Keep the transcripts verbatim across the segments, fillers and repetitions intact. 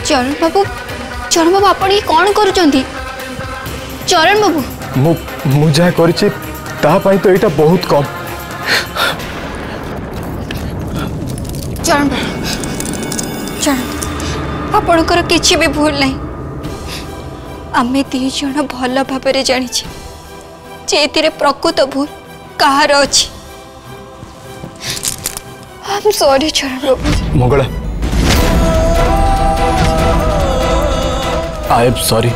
चरण बाबू चरण बाबू आपण ये कौन करूचंती चरण बाबू मु मु जा करछि ता पई तो एटा बहुत कम। चरण बाबू चरण आपणकर किछि भी भूल नहीं आमे दी जण भल भाबरे जानि छी जे एतिरे प्रकृत भूल कहार अछि। आई am sorry Charan Babu. Mangala I am sorry.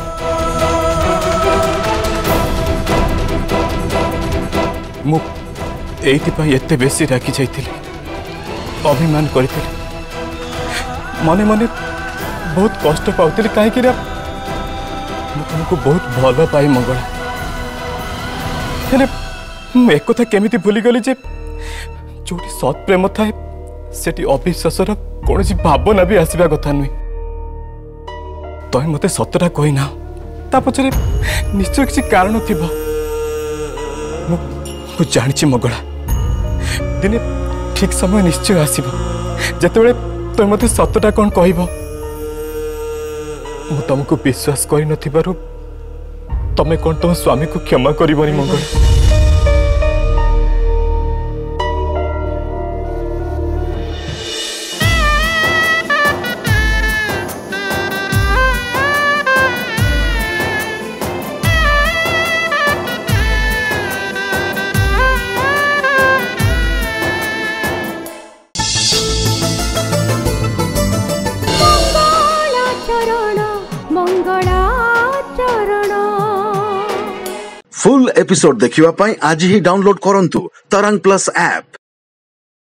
मु एइथिपाई एते बेसी राखी जाइथिली अभिमान करथिली मने मने बहुत कष्ट पाउथिली काहे कि मु तुमको बहुत भल पाई मंगला हेले मु एक कथा केमिति भूली गली जे जोटी सत प्रेम थाए सेठी अविश्वासर कौन भावना भी आसवा कथा नुहे तुम मत सतटा कहना ता पछरे निश्चय किसी कारण थी जानी मंगला दिने ठीक समय निश्चय आसब जिते तुम मत सतटा कौन कह तुमको विश्वास कर तमें कौन तुम स्वामी को क्षमा करबनी मंगला। फुल एपिसोड देखिवा पाई आज ही डाउनलोड करंतु तरंग प्लस ऐप।